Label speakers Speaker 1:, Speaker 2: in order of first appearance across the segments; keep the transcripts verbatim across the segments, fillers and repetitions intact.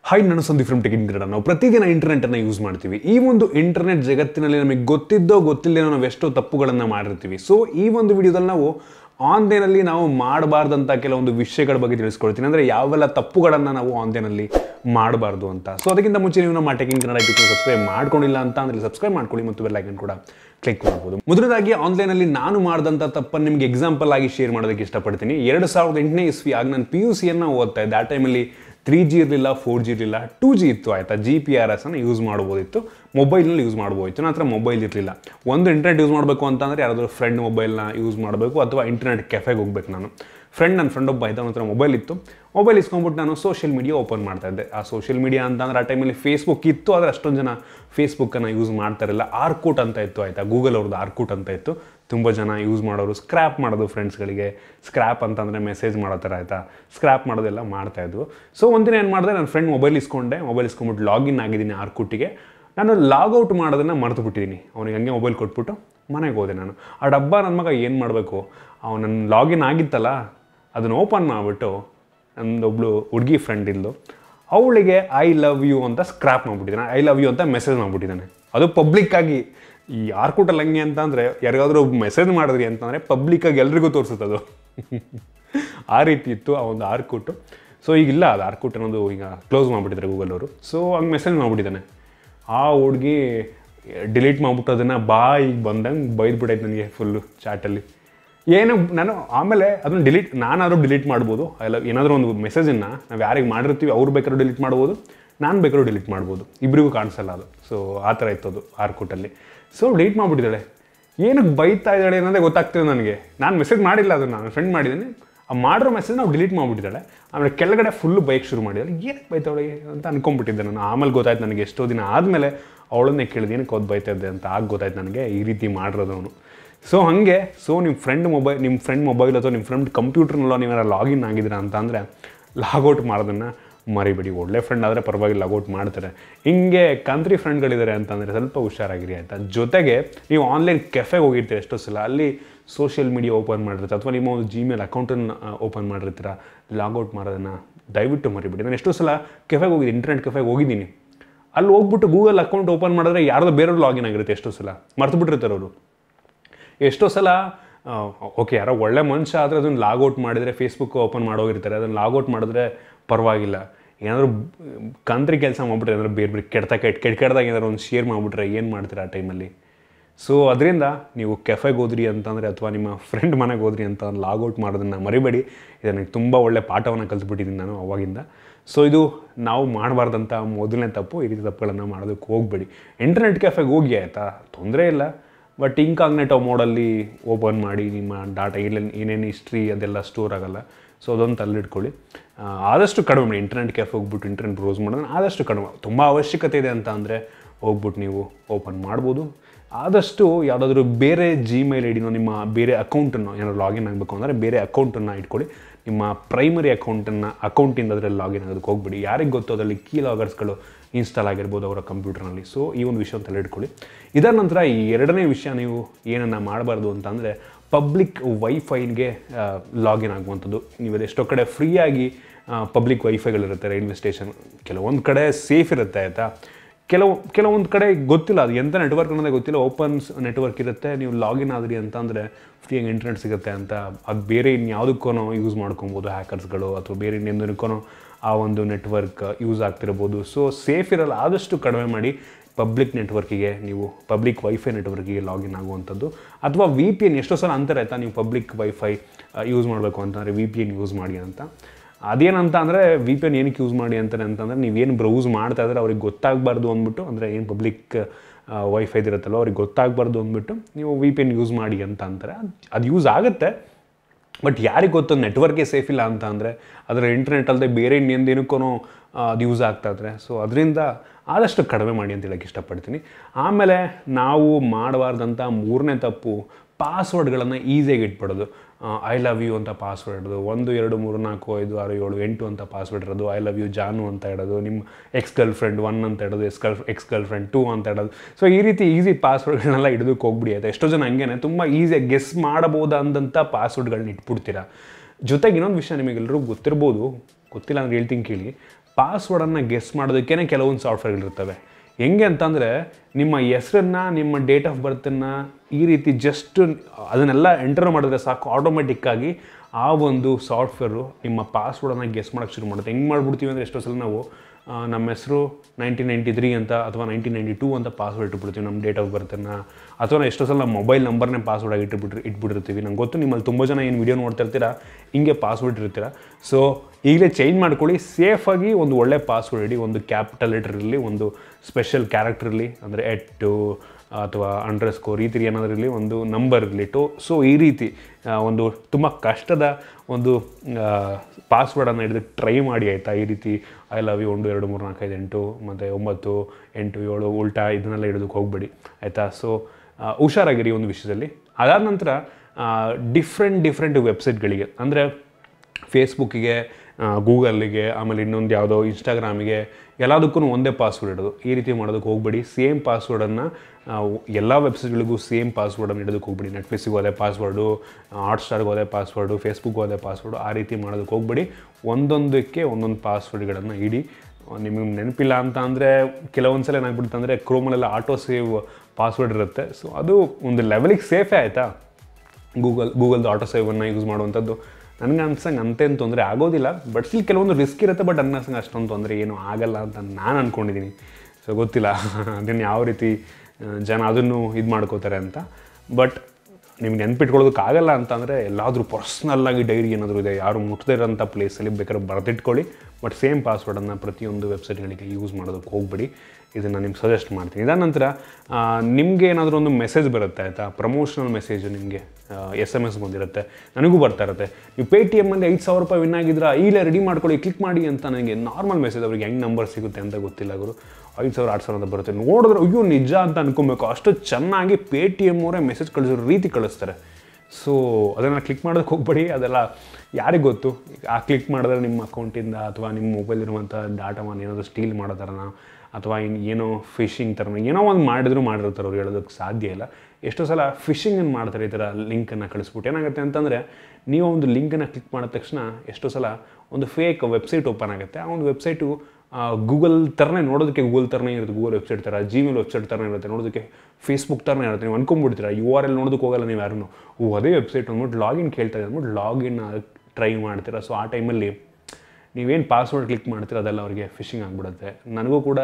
Speaker 1: Hi ನಾನು Sandeep from tech in Kannada. ನಾವು ಪ್ರತಿದಿನ ಇಂಟರ್ನೆಟನ್ನು ಯೂಸ್ ಮಾಡ್ತೀವಿ. ಈ ಒಂದು ಇಂಟರ್ನೆಟ್ ಜಗತ್ತಿನಲ್ಲಿ ನಮಗೆ ಗೊತ್ತಿದ್ದೋ ಗೊತ್ತಿಲ್ಲದೇನೋ ನಾವು ಎಷ್ಟೋ ತಪ್ಪುಗಳನ್ನು ಮಾಡಿರ್ತೀವಿ. ಸೊ ಈ ಒಂದು ವಿಡಿಯೋದಲ್ಲಿ ನಾವು ಆನ್ಲೈನಲ್ಲಿ ನಾವು ಮಾಡಬಾರ್ದಂಥ ಕೆಲವೊಂದು ವಿಷಯಗಳ ಬಗ್ಗೆ ತಿಳಿಸ್ಕೊಳ್ತೀನಿ. ಅಂದರೆ ಯಾವೆಲ್ಲ ತಪ್ಪುಗಳನ್ನು ನಾವು ಆನ್ಲೈನಲ್ಲಿ ಮಾಡಬಾರ್ದು ಅಂತ. ಸೊ ಅದಕ್ಕಿಂತ ಮುಂಚೆ ನೀವು ನಮ್ಮ tech in Kannada YouTube subscribe ಮಾಡ್ಕೊಂಡಿಲ್ಲ ಅಂತ ಅಂದರೆ ಸಬ್ಸ್ಕ್ರೈಬ್ ಮಾಡ್ಕೊಳ್ಳಿ ಮತ್ತು ಬೆಲ್ ಐಕನ್ ಕೂಡ ಕ್ಲಿಕ್ ಮಾಡ್ಬೋದು. ಮೊದಲನೇದಾಗಿ ಆನ್ಲೈನಲ್ಲಿ ನಾನು ಮಾಡಿದಂಥ ತಪ್ಪನ್ನು ನಿಮಗೆ ಎಕ್ಸಾಂಪಲ್ ಆಗಿ ಶೇರ್ ಮಾಡೋದಕ್ಕೆ ಇಷ್ಟಪಡ್ತೀನಿ. ಎರಡು ಸಾವಿರದ ಎಂಟನೇ ಇಸ್ವಿ ಆಗ ನಾನು ಪಿ ಯು ಸಿಯನ್ನು ಓದ್ತಾ ಇದ್ದೆ. ಆ ಟೈಮಲ್ಲಿ ತ್ರೀ ಜಿ ಇರಲಿಲ್ಲ, ಫೋರ್ ಜಿ ಇರಲಿಲ್ಲ, ಟೂ ಜಿ ಇತ್ತು. ಆಯಿತಾ, ಜಿ ಪಿ ಆರ್ ಎಸ್ ಅನ್ನು ಯೂಸ್ ಮಾಡ್ಬೋದಿತ್ತು, ಮೊಬೈಲ್ನಲ್ಲಿ ಯೂಸ್ ಮಾಡ್ಬೋದಿತ್ತು. ನನ್ನ ಹತ್ರ ಮೊಬೈಲ್ ಇರಲಿಲ್ಲ. ಒಂದು ಇಂಟರ್ನೆಟ್ ಯೂಸ್ ಮಾಡಬೇಕು ಅಂತಂದರೆ ಯಾರಾದರೂ ಫ್ರೆಂಡ್ ಮೊಬೈಲ್ನ ಯೂಸ್ ಮಾಡಬೇಕು ಅಥವಾ ಇಂಟರ್ನೆಟ್ ಕೆಫೆಗೆ ಹೋಗ್ಬೇಕು. ನಾನು ಫ್ರೆಂಡ್ ನನ್ನ ಫ್ರೆಂಡ್ ಒಬ್ಬ ಇದ್ದ, ಅವನ ಹತ್ರ ಮೊಬೈಲ್ ಇತ್ತು. ಮೊಬೈಲ್ ಇಸ್ಕೊಂಡ್ಬಿಟ್ಟು ನಾನು ಸೋಷಿಯಲ್ ಮೀಡಿಯಾ ಓಪನ್ ಮಾಡ್ತಾ ಇದ್ದೆ. ಆ ಸೋಷಿಯಲ್ ಮೀಡಿಯಾ ಅಂತಂದರೆ ಆ ಟೈಮಲ್ಲಿ ಫೇಸ್ಬುಕ್ ಇತ್ತು, ಆದರೆ ಅಷ್ಟೊಂದು ಜನ ಫೇಸ್ಬುಕ್ಕನ್ನು ಯೂಸ್ ಮಾಡ್ತಾರಿಲ್ಲ. ಆರ್ಕೂಟ್ ಅಂತ ಇತ್ತು. ಆಯಿತಾ, ಗೂಗಲ್ ಅವ್ರದ್ದು ಆರ್ಕೂಟ್ ಅಂತ ಇತ್ತು. ತುಂಬ ಜನ ಯೂಸ್ ಮಾಡೋರು, ಸ್ಕ್ರ್ಯಾಪ್ ಮಾಡೋದು ಫ್ರೆಂಡ್ಸ್ಗಳಿಗೆ. ಸ್ಕ್ರ್ಯಾಪ್ ಅಂತಂದರೆ ಮೆಸೇಜ್ ಮಾಡೋ ಥರ. ಆಯಿತಾ, ಸ್ಕ್ರ್ಯಾಪ್ ಮಾಡೋದೆಲ್ಲ ಮಾಡ್ತಾಯಿದ್ವು. ಸೊ ಒಂದಿನ ಏನು ಮಾಡಿದೆ, ನನ್ನ ಫ್ರೆಂಡ್ ಮೊಬೈಲ್ ಇಸ್ಕೊಂಡೆ. ಮೊಬೈಲ್ ಇಸ್ಕೊಂಡ್ಬಿಟ್ಟು ಲಾಗಿನ್ ಆಗಿದ್ದೀನಿ ಆರ್ಕೂಟಿಗೆ. ನಾನು ಲಾಗೌಟ್ ಮಾಡೋದನ್ನು ಮರೆತು ಬಿಟ್ಟಿದ್ದೀನಿ. ಅವನಿಗೆ ಹಂಗೆ ಮೊಬೈಲ್ ಕೊಟ್ಬಿಟ್ಟು ಮನೆಗೆ ಹೋದೆ. ನಾನು ಆ ಡಬ್ಬ ನನ್ನ ಮಗ ಏನು ಮಾಡಬೇಕು, ಅವನು ನನ್ನ ಲಾಗಿನ್ ಆಗಿತ್ತಲ್ಲ ಅದನ್ನು ಓಪನ್ ಮಾಡಿಬಿಟ್ಟು ನಮ್ಮದೊಬ್ಳು ಹುಡುಗಿ ಫ್ರೆಂಡ್ ಇದ್ದು ಅವಳಿಗೆ ಐ ಲವ್ ಯು ಅಂತ ಸ್ಕ್ರ್ಯಾಪ್ ಮಾಡಿಬಿಟ್ಟಿದ್ದಾನೆ. ಐ ಲವ್ ಯು ಅಂತ ಮೆಸೇಜ್ ಮಾಡಿಬಿಟ್ಟಿದ್ದಾನೆ. ಅದು ಪಬ್ಲಿಕ್ಕಾಗಿ. ಈ ಆರ್ಕೂಟಲ್ಲಿ ಹಂಗೆ ಅಂತ ಅಂದರೆ ಯಾರಿಗಾದ್ರೂ ಮೆಸೇಜ್ ಮಾಡಿದ್ರಿ ಅಂತಂದರೆ ಪಬ್ಲಿಕ್ಕಾಗಿ ಎಲ್ರಿಗೂ ತೋರಿಸುತ್ತೆ ಅದು. ಆ ರೀತಿ ಇತ್ತು ಆ ಒಂದು ಆರ್ಕೂಟು. ಸೊ ಈಗಿಲ್ಲ ಅದು ಆರ್ಕೂಟ್ ಅನ್ನೋದು, ಈಗ ಕ್ಲೋಸ್ ಮಾಡಿಬಿಟ್ಟಿದ್ದಾರೆ ಗೂಗಲ್ ಅವರು. ಸೊ ಹಂಗೆ ಮೆಸೇಜ್ ಮಾಡಿಬಿಟ್ಟಿದ್ದಾನೆ. ಆ ಹುಡುಗಿ ಡಿಲೀಟ್ ಮಾಡಿಬಿಟ್ಟು ಅದನ್ನು ಬಾಯಿಗೆ ಬಂದಂಗೆ ಬೈದ್ಬಿಟ್ಟೈತೆ ನನಗೆ ಫುಲ್ಲು ಚಾಟಲ್ಲಿ. ಏನು ನಾನು ಆಮೇಲೆ ಅದನ್ನು ಡಿಲೀಟ್ ನಾನಾದರೂ ಡಿಲೀಟ್ ಮಾಡ್ಬೋದು. ಅಲ್ಲ, ಏನಾದರೂ ಒಂದು ಮೆಸೇಜನ್ನು ನಾವು ಯಾರಿಗೆ ಮಾಡಿರ್ತೀವಿ ಅವ್ರು ಬೇಕಾದ್ರೂ ಡಿಲೀಟ್ ಮಾಡ್ಬೋದು, ನಾನು ಬೇಕಾದ್ರೂ ಡಿಲೀಟ್ ಮಾಡ್ಬೋದು. ಇಬ್ಬರಿಗೂ ಕಾಣಿಸಲ್ಲ ಅದು. ಸೊ ಆ ಥರ ಇತ್ತು ಅದು ಆರ್ಕೂಟಲ್ಲಿ. So delete ಮಾಡಿಬಿಟ್ಟಿದ್ದಾಳೆ. ಏನಕ್ಕೆ ಬೈತಾ ಇದ್ದಾಳೆ ಅನ್ನೋದೇ ಗೊತ್ತಾಗ್ತಿದೆ ನನಗೆ. ನಾನು ಮೆಸೇಜ್ ಮಾಡಿಲ್ಲ, ಅದನ್ನು ನಾನು ಫ್ರೆಂಡ್ ಮಾಡಿದ್ದೀನಿ. ಆ ಮಾಡಿರೋ ಮೆಸೇಜ್ ನಾವು ಡಿಲೀಟ್ ಮಾಡಿಬಿಟ್ಟಿದ್ದಾಳೆ. ಆಮೇಲೆ ಕೆಳಗಡೆ ಫುಲ್ಲು ಬೈಕ್ ಶುರು ಮಾಡಿದ್ದಾಳೆ. ಏನಕ್ಕೆ ಬೈತಾವಳೆ ಅಂತ ಅನ್ಕೊಂಡ್ಬಿಟ್ಟಿದ್ದೆ ನಾನು. ಆಮೇಲೆ ಗೊತ್ತಾಯ್ತು ನನಗೆ, ಎಷ್ಟೋ ದಿನ ಆದಮೇಲೆ ಅವಳನ್ನೇ ಕೇಳಿದೆ ಏನಕ್ಕೆ ಓದ್ ಬೈತಾ ಇದ್ದೆ ಅಂತ. ಆಗ ಗೊತ್ತಾಯ್ತು ನನಗೆ ಈ ರೀತಿ ಮಾಡಿರೋದು ಅವನು. ಸೊ ಹಾಗೆ ಸೊ ನಿಮ್ಮ ಫ್ರೆಂಡ್ ಮೊಬೈಲ್ ನಿಮ್ಮ ಫ್ರೆಂಡ್ ಮೊಬೈಲ್ ಅಥವಾ ನಿಮ್ಮ ಫ್ರೆಂಡ್ ಕಂಪ್ಯೂಟರ್ನಲ್ಲೋ ನೀವೆಲ್ಲ ಲಾಗಿನ್ ಆಗಿದ್ದೀರಾ ಅಂತ ಅಂದರೆ ಲಾಗೌಟ್ ಮಾಡೋದನ್ನು ಮರಿಬೇಡಿ. ಒಳ್ಳೆ ಫ್ರೆಂಡ್ ಆದರೆ ಪರವಾಗಿ ಲಾಗೌಟ್ ಮಾಡ್ತಾರೆ. ಹಿಂಗೆ ಕಂತ್ರಿ ಫ್ರೆಂಡ್ಗಳಿದ್ದಾರೆ ಅಂತಂದರೆ ಸ್ವಲ್ಪ ಹುಷಾರಾಗಿರಿ. ಆಯಿತಾ, ಜೊತೆಗೆ ನೀವು ಆನ್ಲೈನ್ ಕೆಫೆಗೆ ಹೋಗಿರ್ತೀರ ಎಷ್ಟೋ ಸಲ, ಅಲ್ಲಿ ಸೋಷಿಯಲ್ ಮೀಡಿಯಾ ಓಪನ್ ಮಾಡಿರ್ತೀರ ಅಥವಾ ನಿಮ್ಮ ಒಂದು ಜಿಮೇಲ್ ಅಕೌಂಟನ್ನು ಓಪನ್ ಮಾಡಿರ್ತೀರ, ಲಾಗೌಟ್ ಮಾಡೋದನ್ನು ದಯವಿಟ್ಟು ಮರಿಬೇಡಿ. ನಾನು ಎಷ್ಟೋ ಸಲ ಕೆಫೆಗೆ ಹೋಗಿದ್ದೀನಿ, ಇಂಟರ್ನೆಟ್ ಕೆಫೆಗೆ ಹೋಗಿದ್ದೀನಿ. ಅಲ್ಲಿ ಹೋಗ್ಬಿಟ್ಟು ಗೂಗಲ್ ಅಕೌಂಟ್ ಓಪನ್ ಮಾಡಿದ್ರೆ ಯಾರ್ದೋ ಬೇರೆಯವ್ರು ಲಾಗಿನ್ ಆಗಿರುತ್ತೆ. ಎಷ್ಟೋ ಸಲ ಮರ್ತು ಬಿಟ್ಟಿರ್ತಾರೆ ಅವರು. ಎಷ್ಟೋ ಸಲ ಓಕೆ ಯಾರೋ ಒಳ್ಳೆ ಮನುಷ್ಯ ಆದರೆ ಅದನ್ನು ಲಾಗೌಟ್ ಮಾಡಿದರೆ, ಫೇಸ್ಬುಕ್ ಓಪನ್ ಮಾಡೋಗಿರ್ತಾರೆ, ಅದನ್ನು ಲಾಗೌಟ್ ಮಾಡಿದ್ರೆ ಪರವಾಗಿಲ್ಲ. ಏನಾದರೂ ಕಂತ್ರಿ ಕೆಲಸ ಮಾಡಿಬಿಟ್ರೆ, ಏನಾದರೂ ಬೇರೆ ಬೇರೆ ಕೆಡ್ತಾ ಕೆಟ್ಟ ಕೆಟ್ಟ ಕೆಡ್ದಾಗ ಏನಾದ್ರು ಒಂದು ಶೇರ್ ಮಾಡಿಬಿಟ್ರೆ ಏನು ಮಾಡ್ತೀರಾ ಆ ಟೈಮಲ್ಲಿ? ಸೊ ಅದರಿಂದ ನೀವು ಕೆಫೆಗೆ ಹೋದ್ರಿ ಅಂತಂದರೆ ಅಥವಾ ನಿಮ್ಮ ಫ್ರೆಂಡ್ ಮನೆಗೆ ಹೋದ್ರಿ ಅಂತ ಲಾಗೌಟ್ ಮಾಡೋದನ್ನು ಮರಿಬೇಡಿ. ಇದು ನನಗೆ ತುಂಬ ಒಳ್ಳೆ ಪಾಠವನ್ನು ಕಲಿಸ್ಬಿಟ್ಟಿದ್ದೀನಿ ನಾನು ಅವಾಗಿಂದ. ಸೊ ಇದು ನಾವು ಮಾಡಬಾರ್ದಂಥ ಮೊದಲನೇ ತಪ್ಪು. ಈ ರೀತಿ ತಪ್ಪುಗಳನ್ನು ಮಾಡೋದಕ್ಕೆ ಹೋಗಬೇಡಿ. ಇಂಟರ್ನೆಟ್ ಕೆಫೆಗೆ ಹೋಗಿ, ಆಯಿತಾ, ತೊಂದರೆ ಇಲ್ಲ. ಬಟ್ ಇನ್ಕಾಗ್ನೇಟೋ ಮೋಡಲ್ಲಿ ಓಪನ್ ಮಾಡಿ ನಿಮ್ಮ ಡಾಟಾ ಏನೇನು ಏನೇನು ಹಿಸ್ಟ್ರಿ ಅದೆಲ್ಲ ಸ್ಟೋರ್ ಆಗೋಲ್ಲ. ಸೊ ಅದೊಂದು ತಲ್ಲಿಟ್ಕೊಳ್ಳಿ. ಆದಷ್ಟು ಕಡಿಮೆ ಮಾಡಿ. ಇಂಟರ್ನೆಟ್ ಕೆಫೆ ಹೋಗ್ಬಿಟ್ಟು ಇಂಟರ್ನೆಟ್ ಬ್ರೌಸ್ ಮಾಡೋದನ್ನು ಆದಷ್ಟು ಕಡಿಮೆ. ತುಂಬ ಅವಶ್ಯಕತೆ ಇದೆ ಅಂತ ಅಂದರೆ ಹೋಗ್ಬಿಟ್ಟು ನೀವು ಓಪನ್ ಮಾಡ್ಬೋದು. ಆದಷ್ಟು ಯಾವುದಾದ್ರೂ ಬೇರೆ ಜಿಮೇಲ್ ಐ ಡಿನೋ ನಿಮ್ಮ ಬೇರೆ ಅಕೌಂಟನ್ನು ಏನಾದ್ರು ಲಾಗಿನ್ ಆಗಬೇಕು ಅಂದರೆ ಬೇರೆ ಅಕೌಂಟನ್ನು ಇಟ್ಕೊಳ್ಳಿ. ನಿಮ್ಮ ಪ್ರೈಮರಿ ಅಕೌಂಟನ್ನು ಅಕೌಂಟಿಂದ ಅದರಲ್ಲಿ ಲಾಗಿನ್ ಆಗೋದಕ್ಕೆ ಹೋಗ್ಬಿಡಿ. ಯಾರಿಗೆ ಗೊತ್ತೋ ಅದರಲ್ಲಿ ಕೀ ಲಾಗರ್ಸ್ಗಳು ಇನ್ಸ್ಟಾಲ್ ಆಗಿರ್ಬೋದು ಅವರ ಕಂಪ್ಯೂಟರ್ನಲ್ಲಿ. ಸೊ ಈ ಒಂದು ವಿಷಯ ತಲೆ ಇಟ್ಕೊಳ್ಳಿ. ಇದರ ನಂತರ ಈ ಎರಡನೇ ವಿಷಯ ನೀವು ಏನನ್ನು ಮಾಡಬಾರ್ದು ಅಂತಂದರೆ ಪಬ್ಲಿಕ್ ವೈಫೈಗೆ ಲಾಗಿನ್ ಆಗುವಂಥದ್ದು. ನೀವು ಎಷ್ಟೋ ಕಡೆ ಫ್ರೀಯಾಗಿ ಪಬ್ಲಿಕ್ ವೈಫೈಗಳಿರುತ್ತೆ ರೈಲ್ವೆ ಸ್ಟೇಷನ್. ಕೆಲವೊಂದು ಕಡೆ ಸೇಫ್ ಇರುತ್ತೆ. ಆಯಿತಾ, ಕೆಲವು ಕೆಲವೊಂದು ಕಡೆ ಗೊತ್ತಿಲ್ಲ ಅದು ಎಂಥ ನೆಟ್ವರ್ಕ್ ಅನ್ನೋದೇ ಗೊತ್ತಿಲ್ಲ. ಓಪನ್ಸ್ ನೆಟ್ವರ್ಕ್ ಇರುತ್ತೆ. ನೀವು ಲಾಗಿನ್ ಆದ್ರಿ ಅಂತಂದರೆ ಫ್ರೀಯಾಗಿ ಇಂಟರ್ನೆಟ್ ಸಿಗುತ್ತೆ ಅಂತ. ಅದು ಬೇರೆ ಇನ್ಯಾವುದಕ್ಕೂ ಯೂಸ್ ಮಾಡ್ಕೊಬೋದು ಹ್ಯಾಕರ್ಸ್ಗಳು, ಅಥವಾ ಬೇರೆ ಇನ್ನೊಂದಕ್ಕೂ ಆ ಒಂದು ನೆಟ್ವರ್ಕ್ ಯೂಸ್ ಆಗ್ತಿರ್ಬೋದು. ಸೊ ಸೇಫ್ ಇರಲ್ಲ. ಆದಷ್ಟು ಕಡಿಮೆ ಮಾಡಿ ಪಬ್ಲಿಕ್ ನೆಟ್ವರ್ಕಿಗೆ, ನೀವು ಪಬ್ಲಿಕ್ ವೈಫೈ ನೆಟ್ವರ್ಕಿಗೆ ಲಾಗಿನ್ ಆಗುವಂಥದ್ದು. ಅಥವಾ ವಿ ಪಿ ಎನ್ ಎಷ್ಟೋ ಸಲ ಅಂತಾರೆ ಆಯಿತಾ, ನೀವು ಪಬ್ಲಿಕ್ ವೈಫೈ ಯೂಸ್ ಮಾಡಬೇಕು ಅಂತಂದರೆ ವಿ ಪಿ ಎನ್ ಯೂಸ್ ಮಾಡಿ ಅಂತ. ಅದೇನಂತ ಅಂದರೆ ವಿ ಪಿ ಎನ್ ಏನಕ್ಕೆ ಯೂಸ್ ಮಾಡಿ ಅಂತಾರೆ ಅಂತಂದರೆ ನೀವೇನು ಬ್ರೌಸ್ ಮಾಡ್ತಾ ಇದ್ರೆ ಅವ್ರಿಗೆ ಗೊತ್ತಾಗಬಾರ್ದು ಅಂದ್ಬಿಟ್ಟು, ಅಂದರೆ ಏನು ಪಬ್ಲಿಕ್ ವೈಫೈದು ಇರುತ್ತಲ್ಲೋ ಅವ್ರಿಗೆ ಗೊತ್ತಾಗಬಾರ್ದು ಅಂದ್ಬಿಟ್ಟು ನೀವು ವಿ ಪಿ ಎನ್ ಯೂಸ್ ಮಾಡಿ ಅಂತ ಅಂತಾರೆ. ಅದು ಯೂಸ್ ಆಗುತ್ತೆ. ಬಟ್ ಯಾರಿಗೆ ಗೊತ್ತು ನೆಟ್ವರ್ಕೇ ಸೇಫ್ ಇಲ್ಲ ಅಂತ ಅಂದರೆ, ಅದರ ಇಂಟರ್ನೆಟ್ ಅಲ್ಲದೆ ಬೇರೆ ಇನ್ನೊಂದೇನಕ್ಕೂ ಅದು ಯೂಸ್ ಆಗ್ತಾಯಿದ್ರೆ. ಸೊ ಅದರಿಂದ ಆದಷ್ಟು ಕಡಿಮೆ ಮಾಡಿ ಅಂತ ಹೇಳೋಕ್ಕೆ ಇಷ್ಟಪಡ್ತೀನಿ. ಆಮೇಲೆ ನಾವು ಮಾಡಬಾರ್ದಂಥ ಮೂರನೇ ತಪ್ಪು, ಪಾಸ್ವರ್ಡ್ಗಳನ್ನು ಈಸಿಯಾಗಿ ಇಟ್ಬಿಡೋದು. ಐ ಲವ್ ಯು ಅಂತ ಪಾಸ್ವರ್ಡ್ ಇಡೋದು, ಒಂದು ಎರಡು ಮೂರು ನಾಲ್ಕು ಐದು ಆರು ಏಳು ಎಂಟು ಅಂತ ಪಾಸ್ವರ್ಡ್ ಇರೋದು, ಐ ಲವ್ ಯು ಜಾನು ಅಂತ ಇಡೋದು, ನಿಮ್ಮ ಎಕ್ಸ್ ಗರ್ಲ್ ಫ್ರೆಂಡ್ ಒನ್ ಅಂತ ಇಡೋದು, ex girl ex girlfriend two ಅಂತ ಇಡೋದು. ಸೊ ಈ ರೀತಿ ಈಸಿ ಪಾಸ್ವರ್ಡ್ಗಳನ್ನೆಲ್ಲ ಇಡೋದಕ್ಕೆ ಹೋಗ್ಬಿಡಿ. ಆಯಿತಾ, ಎಷ್ಟೋ ಜನ ಹಂಗೇನೆ ತುಂಬ ಈಸಿಯಾಗಿ ಗೆಸ್ ಮಾಡಬಹುದಾದಂಥ ಪಾಸ್ವರ್ಡ್ಗಳನ್ನ ಇಟ್ಬಿಡ್ತೀರಾ. ಜೊತೆಗೆ ಇನ್ನೊಂದು ವಿಷಯ ನಿಮಗೆಲ್ಲರೂ ಗೊತ್ತಿರ್ಬೋದು, ಗೊತ್ತಿಲ್ಲ ಅಂದರೆ ಹೇಳ್ತೀನಿ ಕೇಳಿ. ಪಾಸ್ವರ್ಡನ್ನು ಗೆಸ್ ಮಾಡೋದಕ್ಕೇ ಕೆಲವೊಂದು ಸಾಫ್ಟ್ವೇರ್ಗಳಿರ್ತವೆ. ಹೆಂಗೆ ಅಂತಂದರೆ ನಿಮ್ಮ ಹೆಸರನ್ನು, ನಿಮ್ಮ ಡೇಟ್ ಆಫ್ ಬರ್ತನ್ನು ಈ ರೀತಿ ಜಸ್ಟ್ ಅದನ್ನೆಲ್ಲ ಎಂಟರ್ ಮಾಡಿದ್ರೆ ಸಾಕು, ಆಟೋಮೆಟಿಕ್ಕಾಗಿ ಆ ಒಂದು ಸಾಫ್ಟ್ವೇರು ನಿಮ್ಮ ಪಾಸ್ವರ್ಡನ್ನು ಗೆಸ್ ಮಾಡೋಕ್ಕೆ ಶುರು ಮಾಡುತ್ತೆ. ಹೆಂಗೆ ಮಾಡ್ಬಿಡ್ತೀವಿ ಅಂದರೆ ಎಷ್ಟೋ ಸಲ ನಾವು ನಮ್ಮ ಹೆಸರು ನೈನ್ಟೀನ್ ನೈಂಟಿ ತ್ರೀ ಅಂತ ಅಥವಾ ನೈನ್ಟೀನ್ ನೈಂಟಿ ಟೂ ಅಂತ ಪಾಸ್ವರ್ಡ್ ಇಟ್ಬಿಡ್ತೀವಿ ನಮ್ಮ ಡೇಟ್ ಆಫ್ ಬರ್ತನ್ನು, ಅಥವಾ ಎಷ್ಟೋ ಸಲ ನಮ್ಮ ಮೊಬೈಲ್ ನಂಬರ್ನೇ ಪಾಸ್ವರ್ಡ್ ಆಗಿ ಇಟ್ಬಿಟ್ರಿ ಇಟ್ಬಿಟ್ಟಿರ್ತೀವಿ. ನಂಗೆ ಗೊತ್ತು ನಿಮ್ಮಲ್ಲಿ ತುಂಬ ಜನ ಏನು ವೀಡಿಯೋ ನೋಡ್ತಾ ಇರ್ತೀರಾ ಹಿಂಗೆ ಪಾಸ್ವರ್ಡ್ ಇರ್ತೀರ. ಸೊ ಈಗಲೇ ಚೇಂಜ್ ಮಾಡ್ಕೊಳ್ಳಿ, ಸೇಫಾಗಿ ಒಂದು ಒಳ್ಳೆ ಪಾಸ್ವರ್ಡ್ ಇಡಿ. ಒಂದು ಕ್ಯಾಪಿಟಲ್ ಲೆಟರ್ ಇರಲಿ, ಒಂದು ಸ್ಪೆಷಲ್ ಕ್ಯಾರೆಕ್ಟರ್ ಇರಲಿ, ಅಂದರೆ ಎಟ್ಟು ಅಥವಾ ಅಂಡರ್ ಸ್ಕೋರ್ ಈ ಥರ ಏನಾದರೂ ಇರಲಿ, ಒಂದು ನಂಬರ್ ಇರಲಿ ಟು. ಸೊ ಈ ರೀತಿ ಒಂದು ತುಂಬ ಕಷ್ಟದ ಒಂದು ಪಾಸ್ವರ್ಡನ್ನು ಹಿಡಿದು ಟ್ರೈ ಮಾಡಿ ಆಯಿತಾ. ಈ ರೀತಿ ಐ ಲವ್ ಯು ಒಂದು ಎರಡು ಮೂರು ನಾಲ್ಕು ಐದು ಎಂಟು ಮತ್ತು ಒಂಬತ್ತು ಎಂಟು ಏಳು ಉಲ್ಟಾ ಇದನ್ನೆಲ್ಲ ಹಿಡಿದಕ್ಕೆ ಹೋಗಬೇಡಿ ಆಯಿತಾ. ಸೊ ಹುಷಾರಾಗಿರಿ ಒಂದು ವಿಷಯದಲ್ಲಿ. ಅದಾದ ನಂತರ ಡಿಫ್ರೆಂಟ್ ಡಿಫ್ರೆಂಟ್ ವೆಬ್ಸೈಟ್ಗಳಿಗೆ, ಅಂದರೆ ಫೇಸ್ಬುಕ್ಕಿಗೆ, ಗೂಗಲ್ಲಿಗೆ, ಆಮೇಲೆ ಇನ್ನೊಂದು ಯಾವುದೋ ಇನ್ಸ್ಟಾಗ್ರಾಮಿಗೆ, ಎಲ್ಲದಕ್ಕೂ ಒಂದೇ ಪಾಸ್ವರ್ಡ್ ಇಡೋದು. ಈ ರೀತಿ ಮಾಡೋದಕ್ಕೆ ಹೋಗಬೇಡಿ. ಸೇಮ್ ಪಾಸ್ವರ್ಡನ್ನು ಎಲ್ಲ ವೆಬ್ಸೈಟ್ಗಳಿಗೂ ಸೇಮ್ ಪಾಸ್ವರ್ಡನ್ನು ಇಡೋದಕ್ಕೆ ಹೋಗ್ಬೇಡಿ. ನೆಟ್ಫ್ಲಿಕ್ಸಿಗೂ ಅದೇ ಪಾಸ್ವರ್ಡು, ಹಾಟ್ಸ್ಟಾರ್ಗೂ ಅದೇ ಪಾಸ್ವರ್ಡು, ಫೇಸ್ಬುಕ್ಗೂ ಅದೇ ಪಾಸ್ವರ್ಡು, ಆ ರೀತಿ ಮಾಡೋದಕ್ಕೆ ಹೋಗಬೇಡಿ. ಒಂದೊಂದಕ್ಕೆ ಒಂದೊಂದು ಪಾಸ್ವರ್ಡ್ಗಳನ್ನು ಇಡಿ. ನಿಮಗೆ ನೆನಪಿಲ್ಲ ಅಂತ ಅಂದರೆ ಕೆಲವೊಂದು ಸಲ ಏನಾಗ್ಬಿಡುತ್ತೆ ಅಂದರೆ ಕ್ರೋಮಲ್ಲೆಲ್ಲ ಆಟೋ ಸೇವ್ ಪಾಸ್ವರ್ಡ್ ಇರುತ್ತೆ. ಸೊ ಅದು ಒಂದು ಲೆವೆಲಿಗೆ ಸೇಫೇ ಆಯಿತಾ. ಗೂಗಲ್ ಗೂಗಲ್ದು ಆಟೋ ಸೇವನ್ನು ಯೂಸ್ ಮಾಡುವಂಥದ್ದು ನನಗೆ ಅನ್ಸಂಗೆ ಅಂತೇನು ತೊಂದರೆ ಆಗೋದಿಲ್ಲ. ಬಟ್ ಸ್ಟಿಲ್ ಕೆಲವೊಂದು ರಿಸ್ಕ್ ಇರುತ್ತೆ. ಬಟ್ ನನ್ನ ಅನ್ಸಂಗೆ ಅಷ್ಟೊಂದು ತೊಂದರೆ ಏನೂ ಆಗಲ್ಲ ಅಂತ ನಾನು ಅಂದ್ಕೊಂಡಿದ್ದೀನಿ. ಸೊ ಗೊತ್ತಿಲ್ಲ ಅದನ್ನು ಯಾವ ರೀತಿ ಜನ ಅದನ್ನು ಇದು ಮಾಡ್ಕೋತಾರೆ ಅಂತ. ಬಟ್ ನಿಮ್ಗೆ ನೆನ್ಪಿಟ್ಕೊಳ್ಳೋದಕ್ಕಾಗಲ್ಲ ಅಂತಂದರೆ ಎಲ್ಲಾದರೂ ಪರ್ಸ್ನಲ್ಲಾಗಿ ಡೈರಿ ಏನಾದರೂ ಇದೆ, ಯಾರು ಮುಟ್ಟದೇ ಇರೋಂಥ ಪ್ಲೇಸಲ್ಲಿ ಬೇಕಾದ್ರೆ ಬರೆದಿಟ್ಕೊಳ್ಳಿ. ಬಟ್ ಸೇಮ್ ಪಾಸ್ವರ್ಡನ್ನು ಪ್ರತಿಯೊಂದು ವೆಬ್ಸೈಟ್ಗಳಿಗೆ ಯೂಸ್ ಮಾಡೋದಕ್ಕೆ ಹೋಗಬೇಡಿ. ಇದನ್ನು ನಿಮ್ಗೆ ಸಜೆಸ್ಟ್ ಮಾಡ್ತೀನಿ. ಇದಾದ ನಂತರ ನಿಮಗೆ ಏನಾದರೂ ಒಂದು ಮೆಸೇಜ್ ಬರುತ್ತೆ ಆಯಿತಾ, ಪ್ರಮೋಷನಲ್ ಮೆಸೇಜು ನಿಮಗೆ ಎಸ್ ಎಮ್ ಎಸ್ ಬಂದಿರುತ್ತೆ, ನನಗೂ ಬರ್ತಾ ಇರುತ್ತೆ. ನೀವು ಪೇ ಟಿ ಎಮ್ಮಲ್ಲಿ ಐದು ಸಾವಿರ ರೂಪಾಯಿ ವಿನ್ ಆಗಿದ್ರೆ ಈಗಲೇ ರೆಡಿ ಮಾಡ್ಕೊಳ್ಳಿ, ಕ್ಲಿಕ್ ಮಾಡಿ ಅಂತ ನನಗೆ ನಾರ್ಮಲ್ ಮೆಸೇಜ್. ಅವ್ರಿಗೆ ಹೆಂಗೆ ನಂಬರ್ ಸಿಗುತ್ತೆ ಅಂತ ಗೊತ್ತಿಲ್ಲ. ಅವರು ಐದು ಸಾವಿರ ಆರು ಸಾವಿರ ಅಂತ ಬರುತ್ತೆ. ನೋಡಿದ್ರೆ ಅಯ್ಯೋ ನಿಜ ಅಂತ ಅನ್ಕೊಬೇಕು. ಅಷ್ಟು ಚೆನ್ನಾಗಿ ಪೇ ಟಿ ಎಮ್ ಅವರೇ ಮೆಸೇಜ್ ಕಳಿಸೋ ರೀತಿ ಕಳಿಸ್ತಾರೆ. ಸೊ ಅದನ್ನು ಕ್ಲಿಕ್ ಮಾಡೋದಕ್ಕೆ ಹೋಗಬೇಡಿ. ಅದೆಲ್ಲ ಯಾರಿಗೆ ಗೊತ್ತು, ಆ ಕ್ಲಿಕ್ ಮಾಡಿದ್ರೆ ನಿಮ್ಮ ಅಕೌಂಟಿಂದ ಅಥವಾ ನಿಮ್ಮ ಮೊಬೈಲ್ ಇರುವಂಥ ಡಾಟಾವನ್ನು ಏನಾದರೂ ಸ್ಟೀಲ್ ಮಾಡೋ ಥರನ ಅಥವಾ ಇನ್ನು ಏನೋ ಫಿಶಿಂಗ್ ಥರನ ಏನೋ ಒಂದು ಮಾಡಿದ್ರು ಮಾಡಿರ್ತಾರೆ. ಅವ್ರು ಹೇಳೋದಕ್ಕೆ ಸಾಧ್ಯ ಇಲ್ಲ. ಎಷ್ಟೋ ಸಲ ಫಿಶಿಂಗನ್ನು ಮಾಡ್ತಾರೆ ಈ ಥರ ಲಿಂಕನ್ನು ಕಳಿಸ್ಬಿಟ್ಟು. ಏನಾಗುತ್ತೆ ಅಂತಂದರೆ ನೀವು ಒಂದು ಲಿಂಕನ್ನು ಕ್ಲಿಕ್ ಮಾಡಿದ ತಕ್ಷಣ ಎಷ್ಟೋ ಸಲ ಒಂದು ಫೇಕ್ ವೆಬ್ಸೈಟ್ ಓಪನ್ ಆಗುತ್ತೆ. ಆ ಒಂದು ವೆಬ್ಸೈಟು ಗೂಗಲ್ ಥರನೇ ನೋಡೋದಕ್ಕೆ ಗೂಗಲ್ ಥರನೇ ಇರುತ್ತೆ. ಗೂಗಲ್ ವೆಬ್ಸೈಟ್ ಥರ, ಜಿಮೇಲ್ ವೆಬ್ಸೈಟ್ ಥರನೇ ಇರುತ್ತೆ, ನೋಡೋದಕ್ಕೆ ಫೇಸ್ಬುಕ್ ಥರನೇ ಇರುತ್ತೆ. ನೀವು ಅನ್ಕೊಂಡ್ಬಿಡ್ತೀರಾ ಯು ಆರ್ ಎಲ್ ನೋಡೋದಕ್ಕೆ ಹೋಗಲ್ಲ ನೀವು ಯಾರೂ. ಓ ಅದೇ ವೆಬ್ಸೈಟ್ ಅಂದ್ಬಿಟ್ಟು ಲಾಗಿನ್ ಕೇಳ್ತಾರೆ ಅಂದ್ಬಿಟ್ಟು ಲಾಗಿನ್ ಟ್ರೈ ಮಾಡ್ತೀರಾ. ಸೊ ಆ ಟೈಮಲ್ಲಿ ನೀವೇನು ಪಾಸ್ವರ್ಡ್ ಕ್ಲಿಕ್ ಮಾಡ್ತೀರ ಅದೆಲ್ಲ ಅವರಿಗೆ ಫಿಶಿಂಗ್ ಆಗಿಬಿಡುತ್ತೆ. ನನಗೂ ಕೂಡ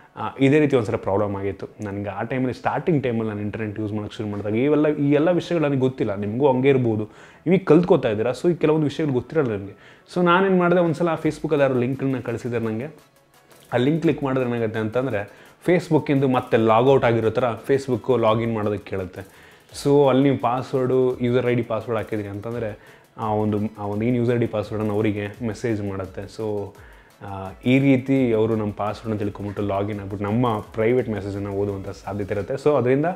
Speaker 1: ಇದೇ ರೀತಿ ಒಂದ್ಸಲ ಪ್ರಾಬ್ಲಮ್ ಆಗಿತ್ತು. ನನಗೆ ಆ ಟೈಮಲ್ಲಿ ಸ್ಟಾರ್ಟಿಂಗ್ ಟೈಮಲ್ಲಿ ನಾನು ಇಂಟರ್ನೆಟ್ ಯೂಸ್ ಮಾಡೋಕ್ಕೆ ಶುರು ಮಾಡಿದಾಗ ಇವೆಲ್ಲ ಈ ಎಲ್ಲ ವಿಷಯಗಳು ನನಗೆ ಗೊತ್ತಿಲ್ಲ. ನಿಮಗೂ ಹಂಗೆ ಇರ್ಬೋದು, ಈಗ ಕಲ್ತ್ಕೋತಾ ಇದ್ದೀರಾ. ಸೊ ಈ ಕೆಲವೊಂದು ವಿಷಯಗಳು ಗೊತ್ತಿರಲ್ಲ ನನಗೆ. ಸೊ ನಾನೇನು ಮಾಡಿದೆ, ಒಂದು ಸಲ ಫೇಸ್ಬುಕ್ಕಲ್ಲಿ ಯಾರು ಲಿಂಕನ್ನು ಕಳಿಸಿದ್ದಾರೆ ನನಗೆ. ಆ ಲಿಂಕ್ ಕ್ಲಿಕ್ ಮಾಡಿದ್ರೆ ಏನಾಗುತ್ತೆ ಅಂತಂದರೆ ಫೇಸ್ಬುಕ್ಕಿಂದು ಮತ್ತೆ ಲಾಗೌಟ್ ಆಗಿರೋ ಥರ ಫೇಸ್ಬುಕ್ಕು ಲಾಗಿನ್ ಮಾಡೋದಕ್ಕೆ ಕೇಳುತ್ತೆ. ಸೊ ಅಲ್ಲಿ ನೀವು password user I D password ಹಾಕಿದ್ರಿ ಅಂತಂದರೆ ಆ ಒಂದು ಆ ಒಂದು ಏನು ಯೂಸರ್ ಐ ಡಿ ಪಾಸ್ವರ್ಡನ್ನು ಅವರಿಗೆ ಮೆಸೇಜ್ ಮಾಡುತ್ತೆ. ಸೊ ಈ ರೀತಿ ಅವರು ನಮ್ಮ ಪಾಸ್ವರ್ಡನ್ನ ತಿಳ್ಕೊಂಬಿಟ್ಟು ಲಾಗಿನ್ ಆಗ್ಬಿಟ್ಟು ನಮ್ಮ ಪ್ರೈವೇಟ್ ಮೆಸೇಜನ್ನು ಓದುವಂಥ ಸಾಧ್ಯತೆ ಇರುತ್ತೆ. ಸೊ ಅದರಿಂದ